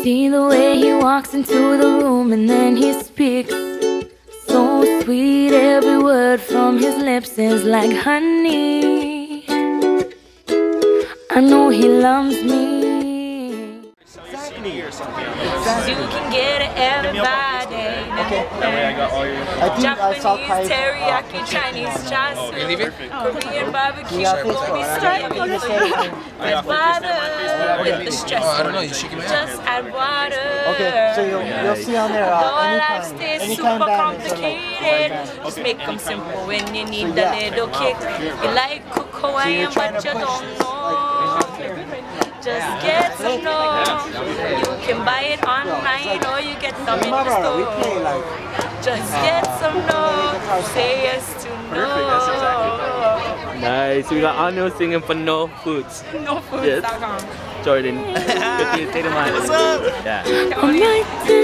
See the way he walks into the room and then he speaks. So sweet, every word from his lips is like honey. I know he loves me. You can get it, everybody. Okay. Japanese, teriyaki, Chinese, chasu, Korean barbecue, gobi steak, add water with the stress. I don't know, you shaking my hand. Just add water. Okay, so you'll see on there anytime super complicated. Just make them simple when you need a little kick. You like cocoa and but you don't know. Just get to know. You can buy it online or you get them in the store. Just get to know. Say yes to no. Nice. We got Anu singing for No Foods. No Foods. Yes. Jordan. Good to stay in mind. What's up? Yeah.